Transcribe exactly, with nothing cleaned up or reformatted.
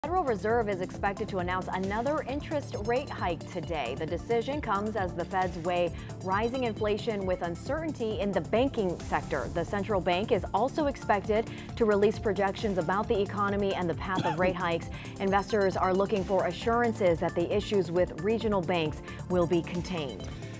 The Federal Reserve is expected to announce another interest rate hike today. The decision comes as the Feds weigh rising inflation with uncertainty in the banking sector. The central bank is also expected to release projections about the economy and the path of rate hikes. Investors are looking for assurances that the issues with regional banks will be contained.